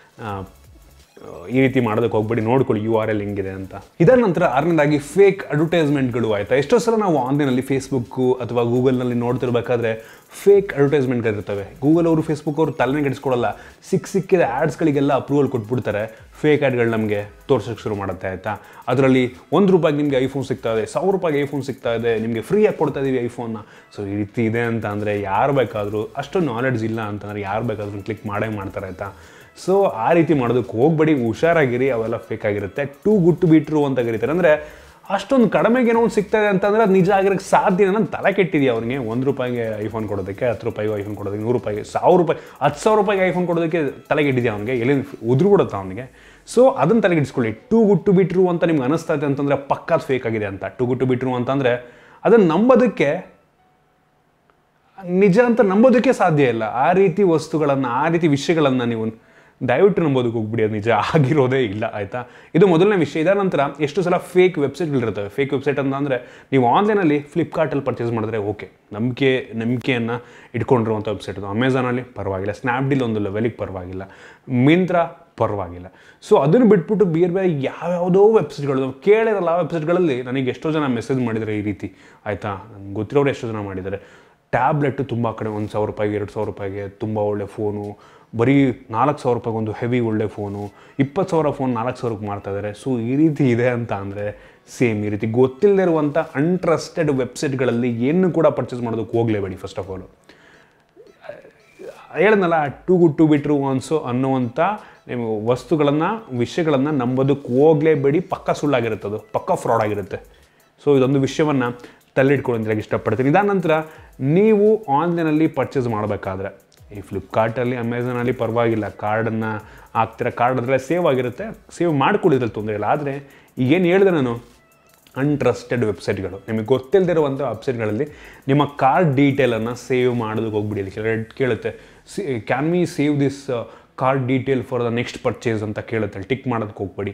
Speaker 1: ಈ ರೀತಿ ಮಾಡೋದಕ್ಕೆ ಹೋಗ್ಬೇಡಿ. ನೋಡ್ಕೊಳ್ಳಿ ಯು ಆರ್ ಎಲ್ ಹೆಂಗಿದೆ ಅಂತ. ಇದರ ನಂತರ ಆರನೇದಾಗಿ ಫೇಕ್ ಅಡ್ವರ್ಟೈಸ್ಮೆಂಟ್ಗಳು ಆಯಿತಾ. ಎಷ್ಟೋ ಸಲ ನಾವು ಆನ್ಲೈನಲ್ಲಿ ಫೇಸ್ಬುಕ್ಕು ಅಥವಾ ಗೂಗಲ್ನಲ್ಲಿ ನೋಡ್ತಿರ್ಬೇಕಾದ್ರೆ ಫೇಕ್ ಅಡ್ವರ್ಟೈಸ್ಮೆಂಟ್ಗಳಿರ್ತವೆ. ಗೂಗಲ್ ಅವರು ಫೇಸ್ಬುಕ್ ಅವರು ತಲೆನೇ ಕೆಡಿಸ್ಕೊಳ್ಳಲ್ಲ. ಸಿಕ್ಕ ಸಿಕ್ಕಿದ ಆ್ಯಡ್ಸ್ಗಳಿಗೆಲ್ಲ ಅಪ್ರೂವಲ್ ಕೊಟ್ಬಿಡ್ತಾರೆ. ಫೇಕ್ ಆ್ಯಡ್ಗಳು ನಮಗೆ ತೋರ್ಸೋಕ್ಕೆ ಶುರು ಮಾಡುತ್ತೆ ಆಯಿತಾ. ಅದರಲ್ಲಿ ಒಂದು ರೂಪಾಯಿಗೆ ನಿಮಗೆ ಐಫೋನ್ ಸಿಗ್ತಾ ಇದೆ, ಸಾವಿರ ರೂಪಾಯಿಗೆ ಐಫೋನ್ ಸಿಗ್ತಾ ಇದೆ, ನಿಮಗೆ ಫ್ರೀಯಾಗಿ ಕೊಡ್ತಾ ಇದ್ದೀವಿ ಐಫೋನ್ನ. ಸೊ ಈ ರೀತಿ ಇದೆ ಅಂತ ಅಂದರೆ ಯಾರು ಬೇಕಾದರೂ, ಅಷ್ಟು ನಾಲೆಡ್ಜ್ ಇಲ್ಲ ಅಂತಂದರೆ ಯಾರು ಬೇಕಾದ್ರೂ ಕ್ಲಿಕ್ ಮಾಡೇ ಮಾಡ್ತಾರೆ ಆಯಿತಾ. ಸೊ ಆ ರೀತಿ ಮಾಡೋದಕ್ಕೆ ಹೋಗ್ಬೇಡಿ, ಹುಷಾರಾಗಿರಿ. ಅವೆಲ್ಲ ಫೇಕ್ ಆಗಿರುತ್ತೆ. Too good to be true ಅಂತ ಕರೀತಾರೆ. ಅಂದರೆ ಅಷ್ಟೊಂದು ಕಡಿಮೆಗೆ ಏನೋ ಒಂದು ಸಿಗ್ತಾಯಿದೆ ಅಂತಂದರೆ ಅದು ನಿಜ ಆಗಿರೋಕ್ಕೆ ಸಾಧ್ಯ. ನನ್ನ ತಲೆ ಕೆಟ್ಟಿದೆಯಾ ಅವ್ರಿಗೆ ಒಂದು ರೂಪಾಯಿಗೆ ಐಫೋನ್ ಕೊಡೋದಕ್ಕೆ, ಹತ್ತು ರೂಪಾಯಿಗೆ ಐಫೋನ್ ಕೊಡೋದಕ್ಕೆ, ನೂರು ರೂಪಾಯಿಗೆ, ಸಾವಿರ ರೂಪಾಯಿ ಹತ್ತು ಸಾವಿರ ರೂಪಾಯಿಗೆ ಐಫೋನ್ ಕೊಡೋದಕ್ಕೆ ತಲೆ ಕೆಟ್ಟಿದೆಯಾ ಅವನಿಗೆ, ಎಲ್ಲಿ ಉದುರು ಬಿಡುತ್ತಾ ಅವನಿಗೆ. ಸೊ ಅದನ್ನು ತಲೆಗಿಡಿಸ್ಕೊಳ್ಳಿ. Too good to be true ಅಂತ ನಿಮ್ಗೆ ಅನಿಸ್ತಾ ಇದೆ ಅಂತಂದರೆ ಪಕ್ಕಾದ ಫೇಕ್ ಆಗಿದೆ ಅಂತ. Too good to be true ಅಂತಂದರೆ ಅದನ್ನು ನಂಬೋದಕ್ಕೆ, ನಿಜ ಅಂತ ನಂಬೋದಕ್ಕೆ ಸಾಧ್ಯ ಇಲ್ಲ. ಆ ರೀತಿ ವಸ್ತುಗಳನ್ನು, ಆ ರೀತಿ ವಿಷಯಗಳನ್ನು ನೀವು ದಯವಿಟ್ಟು ನಂಬೋದಕ್ಕೆ ಹೋಗ್ಬಿಡಿ. ಅದು ನಿಜ ಆಗಿರೋದೇ ಇಲ್ಲ ಆಯಿತಾ. ಇದು ಮೊದಲನೇ ವಿಷಯ. ಇದರ ನಂತರ ಎಷ್ಟು ಸಲ ಫೇಕ್ ವೆಬ್ಸೈಟ್ಗಳಿರ್ತವೆ. ಫೇಕ್ ವೆಬ್ಸೈಟ್ ಅಂತ ಅಂದರೆ ನೀವು ಆನ್ಲೈನಲ್ಲಿ ಫ್ಲಿಪ್ಕಾರ್ಟಲ್ಲಿ ಪರ್ಚೇಸ್ ಮಾಡಿದ್ರೆ ಓಕೆ, ನಂಬಿಕೆ ನಂಬಿಕೆಯನ್ನು ಇಟ್ಕೊಂಡಿರುವಂಥ ವೆಬ್ಸೈಟ್ ಅದು. ಅಮೆಝಾನಲ್ಲಿ ಪರವಾಗಿಲ್ಲ, ಸ್ನ್ಯಾಪ್ಡೀಲ್ ಒಂದು ಲೆವೆಲಿಗೆ ಪರವಾಗಿಲ್ಲ, ಮಿಂತ್ರಾ ಪರವಾಗಿಲ್ಲ. ಸೊ ಅದನ್ನು ಬಿಟ್ಬಿಟ್ಟು ಬೇರೆ ಬೇರೆ ಯಾವ್ಯಾವುದೋ ವೆಬ್ಸೈಟ್ಗಳು ಕೇಳಿರಲ್ಲ. ಆ ವೆಬ್ಸೈಟ್ಗಳಲ್ಲಿ ನನಗೆ ಎಷ್ಟೋ ಜನ ಮೆಸೇಜ್ ಮಾಡಿದ್ದಾರೆ ಈ ರೀತಿ ಆಯಿತಾ. ನನಗೆ ಗೊತ್ತಿರೋರು ಎಷ್ಟೋ ಜನ ಮಾಡಿದ್ದಾರೆ. ಟ್ಯಾಬ್ಲೆಟ್ ತುಂಬ ಕಡೆ ಒಂದು ಸಾವಿರ ರೂಪಾಯಿಗೆ ಎರಡು ಸಾವಿರ ರೂಪಾಯಿಗೆ ತುಂಬ ಒಳ್ಳೆ ಫೋನು, ಬರೀ ನಾಲ್ಕು ಸಾವಿರ ರೂಪಾಯಿಗೆ ಒಂದು ಹೆವಿ ಒಳ್ಳೆ ಫೋನು, ಇಪ್ಪತ್ತು ಸಾವಿರ ಫೋನ್ ನಾಲ್ಕು ಸಾವಿರಕ್ಕೆ ಮಾಡ್ತಾಯಿದ್ದಾರೆ. ಸೊ ಈ ರೀತಿ ಇದೆ ಅಂತ ಅಂದರೆ ಸೇಮ್ ಈ ರೀತಿ ಗೊತ್ತಿಲ್ಲದೆ ಇರುವಂಥ ಅನ್ಟ್ರಸ್ಟೆಡ್ ವೆಬ್ಸೈಟ್ಗಳಲ್ಲಿ ಏನು ಕೂಡ ಪರ್ಚೇಸ್ ಮಾಡೋದಕ್ಕೆ ಹೋಗಲೇಬೇಡಿ. ಫಸ್ಟ್ ಆಫ್ ಆಲು ಹೇಳಿದ್ನಲ್ಲ, too good to be true ಅನ್ಸೋ ಅನ್ನುವಂಥ ನೀವು ವಸ್ತುಗಳನ್ನು ವಿಷಯಗಳನ್ನು ನಂಬೋದಕ್ಕೆ ಹೋಗಲೇಬೇಡಿ. ಪಕ್ಕ ಸುಳ್ಳಾಗಿರುತ್ತೆ, ಅದು ಪಕ್ಕ ಫ್ರಾಡ್ ಆಗಿರುತ್ತೆ. ಸೊ ಇದೊಂದು ವಿಷಯವನ್ನು ತಲ್ಲಿಟ್ಕೊಳ್ಳೋದಿಲ್ಲ ಇಷ್ಟಪಡ್ತೀನಿ. ಇದಾದ ನಂತರ ನೀವು ಆನ್ಲೈನಲ್ಲಿ ಪರ್ಚೇಸ್ ಮಾಡಬೇಕಾದ್ರೆ ಈ ಫ್ಲಿಪ್ಕಾರ್ಟಲ್ಲಿ ಅಮೆಝಾನಲ್ಲಿ ಪರವಾಗಿಲ್ಲ, ಕಾರ್ಡನ್ನು ಹಾಕ್ತಿರ, ಕಾರ್ಡ್ ಅದರಲ್ಲೇ ಸೇವ್ ಆಗಿರುತ್ತೆ, ಸೇವ್ ಮಾಡ್ಕೊಳ್ಳಿದ್ರಲ್ಲಿ ತೊಂದರೆ ಇಲ್ಲ. ಆದರೆ ಈಗೇನು ಹೇಳಿದೆ ನಾನು, ಅನ್ಟ್ರಸ್ಟೆಡ್ ವೆಬ್ಸೈಟ್ಗಳು, ನಿಮಗೆ ಗೊತ್ತಿಲ್ಲದಿರುವಂಥ ವೆಬ್ಸೈಟ್ಗಳಲ್ಲಿ ನಿಮ್ಮ ಕಾರ್ಡ್ ಡೀಟೇಲನ್ನು ಸೇವ್ ಮಾಡೋದಕ್ಕೆ ಹೋಗ್ಬಿಡಿ. ಕೆಲವು ಕೇಳುತ್ತೆ, see can we save this card detail for the next purchase ಅಂತ ಕೇಳುತ್ತೆ. ಟಿಕ್ ಮಾಡೋದಕ್ಕೆ ಹೋಗ್ಬೇಡಿ.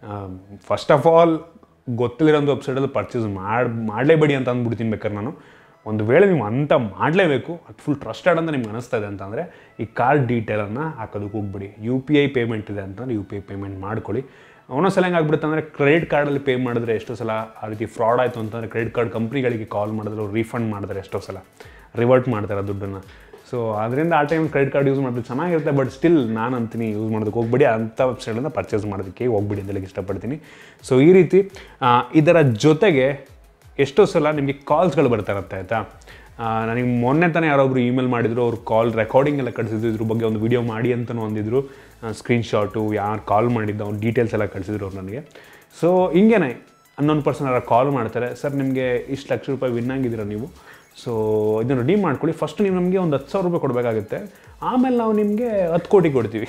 Speaker 1: ಫಸ್ಟ್ ಆಫ್ ಆಲ್ ಗೊತ್ತಿಲ್ಲದಿರೋಂಥ ವೆಬ್ಸೈಟಲ್ಲಿ ಪರ್ಚೇಸ್ ಮಾಡಿ ಮಾಡಲೇಬೇಡಿ ಅಂತ ಅಂದ್ಬಿಡ್ತೀನಿ. ಬೇಕಾದ್ರೆ ನಾನು ಒಂದು ವೇಳೆ ನೀವು ಅಂತ ಮಾಡಲೇಬೇಕು, ಅದು ಫುಲ್ ಟ್ರಸ್ಟೆಡ್ ಅಂತ ನಿಮ್ಗೆ ಅನಿಸ್ತಾ ಇದೆ ಅಂತಂದರೆ ಈ ಕಾರ್ಡ್ ಡೀಟೇಲನ್ನು ಹಾಕೋದಕ್ಕೆ ಹೋಗ್ಬಿಡಿ. ಯು ಪಿ ಐ ಪೇಮೆಂಟ್ ಇದೆ ಅಂತಂದರೆ ಯು ಪಿ ಐ ಪೇಮೆಂಟ್ ಮಾಡ್ಕೊಳ್ಳಿ. ಒಂದೊಂದು ಸಲ ಹೆಂಗೆ ಆಗ್ಬಿಡುತ್ತೆ ಅಂದರೆ ಕ್ರೆಡಿಟ್ ಕಾರ್ಡಲ್ಲಿ ಪೇ ಮಾಡಿದ್ರೆ ಎಷ್ಟೋ ಸಲ ಆ ರೀತಿ ಫ್ರಾಡ್ ಆಯಿತು ಅಂತಂದರೆ ಕ್ರೆಡಿಟ್ ಕಾರ್ಡ್ ಕಂಪ್ನಿಗಳಿಗೆ ಕಾಲ್ ಮಾಡಿದ್ರೆ ಅವ್ರು ರೀಫಂಡ್ ಮಾಡಿದ್ರೆ ಎಷ್ಟೋ ಸಲ ರಿವರ್ಟ್ ಮಾಡ್ತಾರೆ ದುಡ್ಡನ್ನು. ಸೊ ಅದರಿಂದ ಆ ಟೈಮ್ ಕ್ರೆಡಿಟ್ ಕಾರ್ಡ್ ಯೂಸ್ ಮಾಡಿದ್ರೆ ಚೆನ್ನಾಗಿರುತ್ತೆ. ಬಟ್ ಸ್ಟಿಲ್ ನಾನು ಅಂತೀನಿ ಯೂಸ್ ಮಾಡೋದಕ್ಕೆ ಹೋಗ್ಬಿಡಿ, ಅಂಥ ವೆಬ್ಸೈಟನ್ನು ಪರ್ಚೇಸ್ ಮಾಡೋದಕ್ಕೆ ಹೋಗ್ಬಿಡಿ ಅಂತ ಹೇಳಕ್ಕೆ ಇಷ್ಟಪಡ್ತೀನಿ. ಸೊ ಈ ರೀತಿ ಇದರ ಜೊತೆಗೆ ಎಷ್ಟೋ ಸಲ ನಿಮಗೆ ಕಾಲ್ಸ್ಗಳು ಬರ್ತಾ ಇರುತ್ತೆ ಆಯಿತಾ. ನನಗೆ ಮೊನ್ನೆ ತಾನೇ ಯಾರೊಬ್ರು ಇಮೇಲ್ ಮಾಡಿದ್ರು, ಅವ್ರು ಕಾಲ್ ರೆಕಾರ್ಡಿಂಗ್ ಎಲ್ಲ ಕಳಿಸಿದ್ರು, ಇದ್ರ ಬಗ್ಗೆ ಒಂದು ವಿಡಿಯೋ ಮಾಡಿ ಅಂತಲೂ ಅಂದಿದ್ರು. ಸ್ಕ್ರೀನ್ಶಾಟು ಯಾರು ಕಾಲ್ ಮಾಡಿದ್ದು ಅವ್ನು ಡೀಟೇಲ್ಸ್ ಎಲ್ಲ ಕಳಿಸಿದ್ರು ಅವ್ರು ನನಗೆ. ಸೊ ಹಿಂಗೇನೆ ಹನ್ನೊಂದು ಪರ್ಸೆಂಟ್ ಯಾರು ಕಾಲ್ ಮಾಡ್ತಾರೆ, ಸರ್ ನಿಮಗೆ ಇಷ್ಟು ಲಕ್ಷ ರೂಪಾಯಿ ವಿನ್ ಆಗಿದ್ದೀರ ನೀವು, ಸೊ ಇದನ್ನು ರೆಡಿ ಮಾಡ್ಕೊಳ್ಳಿ, ಫಸ್ಟ್ ನೀವು ನಮಗೆ ಒಂದು ಹತ್ತು ಸಾವಿರ ರೂಪಾಯಿ ಕೊಡಬೇಕಾಗುತ್ತೆ, ಆಮೇಲೆ ನಾವು ನಿಮಗೆ ಹತ್ತು ಕೋಟಿ ಕೊಡ್ತೀವಿ.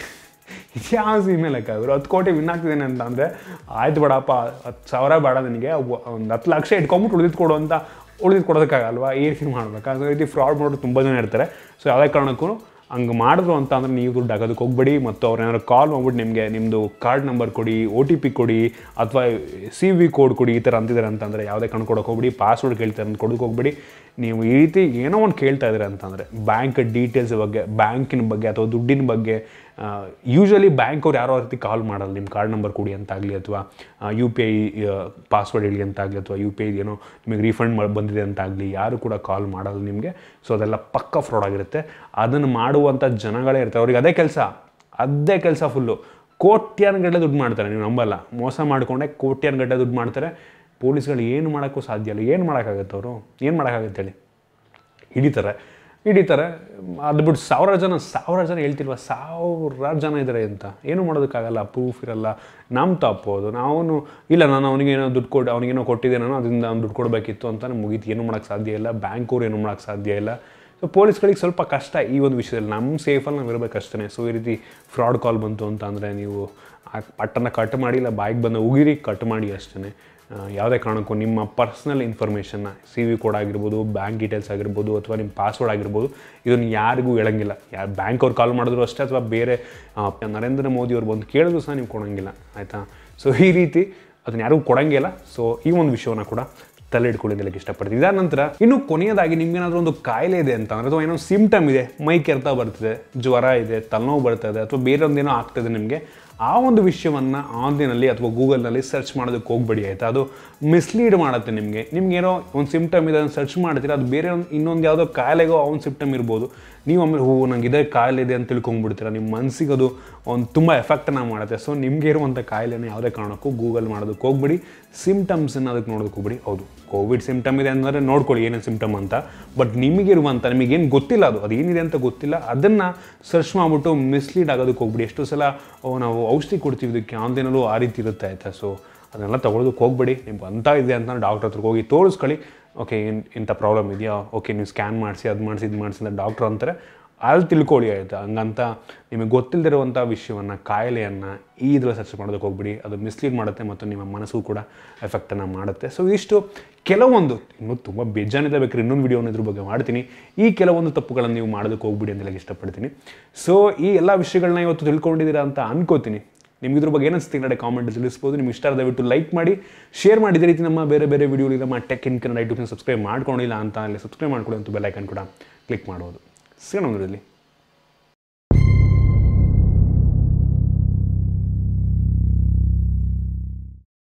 Speaker 1: ಯಾವ ಇಮೇಲ್ ಲೆಕ್ಕಾದ್ರು ಹತ್ತು ಕೋಟಿ ವಿನ್ ಆಗ್ತಿದ್ದೇನೆ ಅಂತ ಅಂದರೆ ಆಯ್ತು ಬೇಡಪ್ಪ, ಹತ್ತು ಸಾವಿರ ಬೇಡ ನನಗೆ, ಒಂದು ಹತ್ತು ಲಕ್ಷ ಇಟ್ಕೊಂಬಿಟ್ಟು ಉಳಿದು ಕೊಡು ಅಂತ ಉಳಿದು ಕೊಡೋದಕ್ಕಾಗಲ್ವಾ, ಈ ರೀತಿ ಮಾಡ್ಬೇಕು. ಅದೇ ರೀತಿ ಫ್ರಾಡ್ ಮಾಡೋದು ತುಂಬ ಜನ ಇರ್ತಾರೆ. ಸೊ ಯಾವುದೇ ಕಾರಣಕ್ಕೂ ಹಂಗೆ ಮಾಡಿದ್ರು ಅಂತ ಅಂದರೆ ನೀವು ದುಡ್ಡು ಹಾಕೋದಕ್ಕೆ ಹೋಗ್ಬೇಡಿ. ಮತ್ತು ಅವ್ರು ಏನಾದ್ರು ಕಾಲ್ ಮಾಡ್ಬಿಟ್ಟು ನಿಮಗೆ ನಿಮ್ಮದು ಕಾರ್ಡ್ ನಂಬರ್ ಕೊಡಿ, ಒ ಟಿ ಪಿ ಕೊಡಿ, ಅಥವಾ ಸಿ ವಿ ಕೋಡ್ ಕೊಡಿ, ಈ ಥರ ಅಂತಿದ್ದಾರೆ ಅಂತಂದರೆ ಯಾವುದೇ ಕಣ್ಣು ಕೊಡೋಕೆ ಹೋಗ್ಬಿಡಿ. ಪಾಸ್ವರ್ಡ್ ಕೇಳ್ತಾರೆ ಅಂತ ಕೊಡೋಕೆ ಹೋಗ್ಬಿಡಿ. ನೀವು ಈ ರೀತಿ ಏನೋ ಒಂದು ಕೇಳ್ತಾ ಇದ್ದೀರ ಅಂತಂದರೆ ಬ್ಯಾಂಕ್ ಡೀಟೇಲ್ಸ್ ಬಗ್ಗೆ, ಬ್ಯಾಂಕಿನ ಬಗ್ಗೆ ಅಥವಾ ದುಡ್ಡಿನ ಬಗ್ಗೆ, ಯೂಶ್ವಲಿ ಬ್ಯಾಂಕ್ ಅವ್ರು ಯಾರೋ ರೀತಿ ಕಾಲ್ ಮಾಡಲ್ಲ. ನಿಮ್ಮ ಕಾರ್ಡ್ ನಂಬರ್ ಕೊಡಿ ಅಂತಾಗಲಿ, ಅಥವಾ ಯು ಪಿ ಐ ಪಾಸ್ವರ್ಡ್ ಹೇಳಿ ಅಂತಾಗಲಿ, ಅಥವಾ ಯು ಪಿ ಐ ಏನೋ ನಿಮಗೆ ರೀಫಂಡ್ ಮಾಡಿ ಬಂದಿದೆ ಅಂತಾಗಲಿ, ಯಾರು ಕೂಡ ಕಾಲ್ ಮಾಡಲ್ಲ ನಿಮಗೆ. ಸೊ ಅದೆಲ್ಲ ಪಕ್ಕ ಫ್ರಾಡ್ ಆಗಿರುತ್ತೆ. ಅದನ್ನು ಮಾಡುವಂಥ ಜನಗಳೇ ಇರ್ತಾರೆ, ಅವ್ರಿಗೆ ಅದೇ ಕೆಲಸ ಅದೇ ಕೆಲಸ ಫುಲ್ಲು ಕೋಟ್ಯಾನುಗಟ್ಟಲೆ ದುಡ್ಡು ಮಾಡ್ತಾರೆ. ನೀವು ನಂಬಲ್ಲ, ಮೋಸ ಮಾಡಿಕೊಂಡೆ ಕೋಟ್ಯಾನುಗಟ್ಟಲೆ ದುಡ್ಡು ಮಾಡ್ತಾರೆ. ಪೊಲೀಸ್ಗಳು ಏನು ಮಾಡೋಕ್ಕೂ ಸಾಧ್ಯ ಇಲ್ಲ. ಏನು ಮಾಡೋಕ್ಕಾಗತ್ತೆ, ಅವರು ಏನು ಮಾಡೋಕ್ಕಾಗತ್ತೆ ಹೇಳಿ, ಹಿಡಿತಾರೆ ಹಿಡಿತಾರೆ ಅದು ಬಿಟ್ಟು ಸಾವಿರಾರು ಜನ ಸಾವಿರಾರು ಜನ ಹೇಳ್ತಿಲ್ವ, ಸಾವಿರಾರು ಜನ ಇದ್ದಾರೆ ಅಂತ, ಏನು ಮಾಡೋದಕ್ಕಾಗಲ್ಲ, ಪ್ರೂಫ್ ಇರಲ್ಲ, ನಮ್ಮ ತಪ್ಪೋದು. ನಾವು ಇಲ್ಲ ನಾನು ಅವನಿಗೇನೋ ದುಡ್ಡು ಕೊಟ್ಟು ಅವನಿಗೇನೋ ಕೊಟ್ಟಿದ್ದೆ, ನಾನು ಅದರಿಂದ ಅವ್ನು ದುಡ್ಡು ಕೊಡಬೇಕಿತ್ತು ಅಂತ ಮುಗೀತು. ಏನು ಮಾಡೋಕ್ಕೆ ಸಾಧ್ಯ ಇಲ್ಲ, ಬ್ಯಾಂಕವ್ರು ಏನು ಮಾಡೋಕ್ಕೆ ಸಾಧ್ಯ ಇಲ್ಲ. ಸೊ ಪೊಲೀಸ್ಗಳಿಗೆ ಸ್ವಲ್ಪ ಕಷ್ಟ ಈ ಒಂದು ವಿಷಯದಲ್ಲಿ. ನಮ್ಮ ಸೇಫಲ್ಲಿ ನಾವು ಇರಬೇಕಷ್ಟೇ. ಸೊ ಈ ರೀತಿ ಫ್ರಾಡ್ ಕಾಲ್ ಬಂತು ಅಂತ ಅಂದರೆ ನೀವು ಆ ಪಟ್ಟನ್ನು ಕಟ್ ಮಾಡಿ, ಇಲ್ಲ ಬಾಯಿಗೆ ಬಂದ ಉಗಿರಿ ಕಟ್ ಮಾಡಿ ಅಷ್ಟೇ. ಯಾವುದೇ ಕಾರಣಕ್ಕೂ ನಿಮ್ಮ ಪರ್ಸ್ನಲ್ ಇನ್ಫಾರ್ಮೇಷನ್ನ, ಸಿ ವಿ ಕೋಡ್ ಆಗಿರ್ಬೋದು, ಬ್ಯಾಂಕ್ ಡೀಟೇಲ್ಸ್ ಆಗಿರ್ಬೋದು, ಅಥವಾ ನಿಮ್ಮ ಪಾಸ್ವರ್ಡ್ ಆಗಿರ್ಬೋದು, ಇದನ್ನು ಯಾರಿಗೂ ಹೇಳಂಗಿಲ್ಲ. ಯಾರು ಬ್ಯಾಂಕ್ ಅವ್ರು ಕಾಲ್ ಮಾಡಿದ್ರು ಅಷ್ಟೇ, ಅಥವಾ ಬೇರೆ ನರೇಂದ್ರ ಮೋದಿ ಅವ್ರು ಬಂದು ಕೇಳಿದ್ರು ಸಹ ನೀವು ಕೊಡೋಂಗಿಲ್ಲ ಆಯಿತಾ. ಸೊ ಈ ರೀತಿ ಅದನ್ನು ಯಾರಿಗೂ ಕೊಡೋಂಗಿಲ್ಲ. ಸೊ ಈ ಒಂದು ವಿಷಯವನ್ನು ಕೂಡ ತಲೆ ಇಟ್ಕೊಳ್ಳೋದಕ್ಕೆ ಇಷ್ಟಪಡ್ತೀನಿ. ಇದಾದ ನಂತರ ಇನ್ನು ಕೊನೆಯದಾಗಿ ನಿಮ್ಗೇನಾದರೂ ಒಂದು ಕಾಯಿಲೆ ಇದೆ ಅಂತ ಅಂದರೆ, ಅಥವಾ ಏನೋ ಸಿಂಪ್ಟಮ್ ಇದೆ, ಮೈ ಕೆರೆತ ಬರ್ತಿದೆ, ಜ್ವರ ಇದೆ, ತಲೆನೋವು ಬರ್ತದೆ, ಅಥವಾ ಬೇರೆ ಒಂದೇನೋ ಆಗ್ತದೆ ನಿಮಗೆ, ಆ ಒಂದು ವಿಷಯವನ್ನು ಆನ್ಲೈನಲ್ಲಿ ಅಥವಾ ಗೂಗಲ್ನಲ್ಲಿ ಸರ್ಚ್ ಮಾಡೋದಕ್ಕೆ ಹೋಗ್ಬೇಡಿ ಆಯಿತಾ. ಅದು ಮಿಸ್ಲೀಡ್ ಮಾಡುತ್ತೆ ನಿಮಗೆ. ನಿಮ್ಗೇನೋ ಒಂದು ಸಿಂಪ್ಟಮ್ ಇದೆ, ಅದನ್ನು ಸರ್ಚ್ ಮಾಡ್ತೀರಾ, ಅದು ಬೇರೆ ಒಂದು ಇನ್ನೊಂದು ಯಾವುದೋ ಕಾಯಿಲೆಗೋ ಆ ಒಂದು ಸಿಂಪ್ಟಮ್ ಇರ್ಬೋದು. ನೀವು ಆಮೇಲೆ ಹೋ ನಂಗೆ ಇದೇ ಕಾಯಿಲೆ ಇದೆ ಅಂತ ತಿಳ್ಕೊಂಡ್ಬಿಡ್ತೀರಾ. ನಿಮ್ಮ ಮನಸ್ಸಿಗೆ ಅದು ಒಂದು ತುಂಬ ಎಫೆಕ್ಟನ್ನು ಮಾಡುತ್ತೆ. ಸೊ ನಿಮಗೆ ಇರುವಂಥ ಕಾಯಿಲೆನ ಯಾವುದೇ ಕಾರಣಕ್ಕೂ ಗೂಗಲ್ ಮಾಡೋದಕ್ಕೆ ಹೋಗ್ಬಿಡಿ, ಸಿಂಪ್ಟಮ್ಸನ್ನು ಅದಕ್ಕೆ ನೋಡೋದಕ್ಕೆ ಹೋಗ್ಬಿಡಿ. ಹೌದು ಕೋವಿಡ್ ಸಿಂಪ್ಟಮ್ ಇದೆ ಅಂದರೆ ನೋಡ್ಕೊಳ್ಳಿ ಏನೇನು ಸಿಂಪ್ಟಮ್ ಅಂತ, ಬಟ್ ನಿಮಗಿರುವಂಥ ನಿಮಗೇನು ಗೊತ್ತಿಲ್ಲ, ಅದು ಅದೇನಿದೆ ಅಂತ ಗೊತ್ತಿಲ್ಲ, ಅದನ್ನು ಸರ್ಚ್ ಮಾಡಿಬಿಟ್ಟು ಮಿಸ್ಲೀಡ್ ಆಗೋದಕ್ಕೆ ಹೋಗ್ಬಿಡಿ. ಎಷ್ಟು ಸಲ ನಾವು ಔಷಧಿ ಕೊಡ್ತೀವಿ ಇದಕ್ಕೆ, ಆನ್ಲೈನಲ್ಲೂ ಆ ರೀತಿ ಇರುತ್ತೆ ಆಯಿತಾ. ಸೊ ಅದನ್ನೆಲ್ಲ ತೊಗೊಳೋದಕ್ಕೆ ಹೋಗ್ಬೇಡಿ. ನಿಮ್ಗೆ ಅಂತ ಇದೆ ಅಂತ ಡಾಕ್ಟ್ರ್ ಹತ್ರಕ್ಕೆ ಹೋಗಿ ತೋರಿಸ್ಕೊಳ್ಳಿ. ಓಕೆ ಏನು ಇಂಥ ಪ್ರಾಬ್ಲಮ್ ಇದೆಯಾ, ಓಕೆ ನೀವು ಸ್ಕ್ಯಾನ್ ಮಾಡಿಸಿ, ಅದು ಮಾಡಿಸಿ, ಇದು ಮಾಡಿಸಿ ಅಂತ ಡಾಕ್ಟ್ರ್ ಅಂತಾರೆ, ಅಲ್ಲಿ ತಿಳ್ಕೊಳ್ಳಿ ಆಯಿತಾ. ಹಂಗಂತ ನಿಮಗೆ ಗೊತ್ತಿಲ್ಲದಿರುವಂಥ ವಿಷಯವನ್ನು, ಕಾಯಿಲೆಯನ್ನು ಈ ಇದ್ರಲ್ಲಿ ಸರ್ಚ್ ಮಾಡೋದಕ್ಕೆ ಹೋಗ್ಬಿಡಿ. ಅದು ಮಿಸ್ಲೀಡ್ ಮಾಡುತ್ತೆ ಮತ್ತು ನಿಮ್ಮ ಮನಸ್ಸು ಕೂಡ ಎಫೆಕ್ಟನ್ನು ಮಾಡುತ್ತೆ. ಸೊ ಇಷ್ಟು ಕೆಲವೊಂದು, ಇನ್ನೂ ತುಂಬ ಬೇಜಾನಿದೆ, ಬೇಕಾದ್ರೆ ಇನ್ನೊಂದು ವಿಡಿಯೋನ ಇದ್ರ ಬಗ್ಗೆ ಮಾಡ್ತೀನಿ. ಈ ಕೆಲವೊಂದು ತಪ್ಪುಗಳನ್ನು ನೀವು ಮಾಡೋದಕ್ಕೆ ಹೋಗ್ಬಿಡಿ ಅಂತ ಹೇಳಕ್ಕೆ ಇಷ್ಟಪಡ್ತೀನಿ. ಸೊ ಈ ಎಲ್ಲ ವಿಷಯಗಳನ್ನ ಇವತ್ತು ತಿಳ್ಕೊಂಡಿದ್ದೀರಾ ಅಂತ ಅನ್ಕೋತೀನಿ. ನಿಮ್ಗೆ ಇದ್ರ ಬಗ್ಗೆ ಏನಿಸ್ತೀನಿ ಕನ್ನಡ ಕಾಮೆಂಟ್ ತಿಳಿಸ್ಬೋದು. ನಿಮ್ಗೆ ಇಷ್ಟ ದಯವಿಟ್ಟು ಲೈಕ್ ಮಾಡಿ, ಶೇರ್ ಮಾಡಿ. ಇದೇ ರೀತಿ ನಮ್ಮ ಬೇರೆ ಬೇರೆ ವಿಡಿಯೋಲಿ ನಮ್ಮ ಟೆಕ್ ಇನ್ ಕನ್ನಡ ಯೂಟ್ಯೂಬ್ನ ಸಬ್ಸ್ಕ್ರೈಬ್ ಮಾಡ್ಕೊಂಡಿಲ್ಲ ಅಂತ ಅಲ್ಲಿ ಸಬ್ಸ್ಕ್ರೈಬ್ ಮಾಡ್ಕೊಳ್ಳಿ ಅಂತ ಬೆಲ್ ಐಕನ್ ಕೂಡ ಕ್ಲಿಕ್ ಮಾಡ್ಬೋದು. ಸಿಗೋಣ ಇದರಲ್ಲಿ.